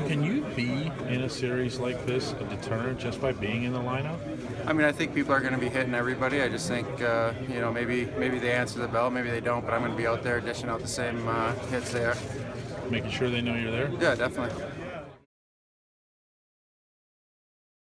Can you be in a series like this a deterrent just by being in the lineup? I mean, I think people are going to be hitting everybody. I just think, maybe they answer the bell, maybe they don't, but I'm going to be out there dishing out the same hits they are. Making sure they know you're there? Yeah, definitely.